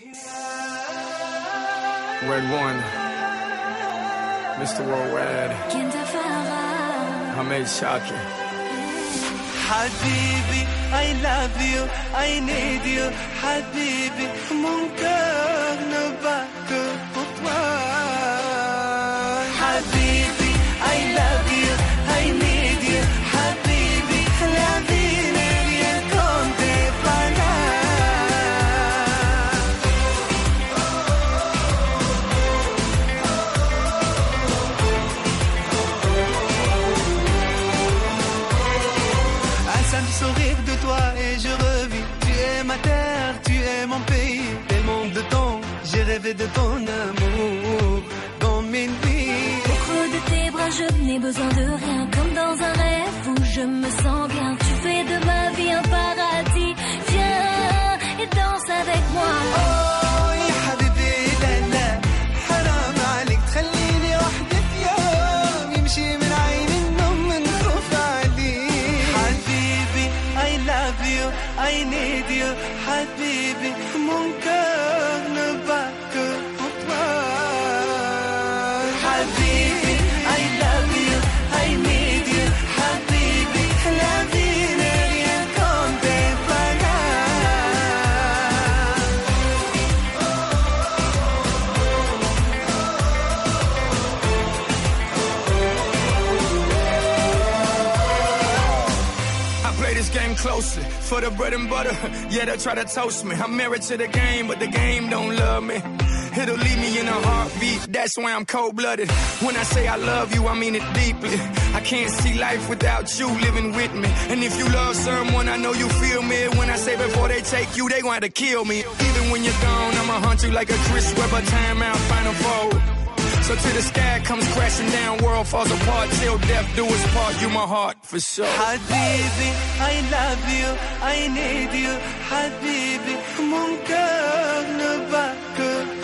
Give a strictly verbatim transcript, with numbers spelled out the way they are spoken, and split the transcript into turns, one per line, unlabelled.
Red One, Mister Worldwide, Ahmed Shakir.
حبيبي I love you I need you حبيبي mon cœur ne bat que pour toi حبيبي I love you I need you حبيبي la vie n'est rien comme tes sourire de toi et je revis. Tu es ma terre, tu es mon pays. Tellement de temps, j'ai rêvé de ton amour dans mes nuits.
Au creux de tes bras, je n'ai besoin de rien. Comme dans un rêve où je me sens bien. Tu fais de ma vie un paradis. Viens et danse avec moi.
Oh, ya habibi, la la. Haram alik, تخليني وحدي في يوم. يمشي من عيني النوم من خوف عليك. حبيبي I love you, I need you, حبيبي mon cœur ne bat que pour toi. حبيبي I love you, I need you, حبيبي la vie n'est rien comme tes
Game closely for the bread and butter. Yeah, they'll try to toast me. I'm married to the game, but the game don't love me. It'll leave me in a heartbeat. That's why I'm cold-blooded. When I say I love you, I mean it deeply. I can't see life without you living with me. And if you love someone, I know you feel me. When I say before they take you, they going to kill me. Even when you're gone, I'ma hunt you like a Chris Webber timeout final four. So till the sky comes crashing down, world falls apart, till death do us part, you my heart for sure.
حبيبي I love you, I need you, حبيبي mon cœur ne bat que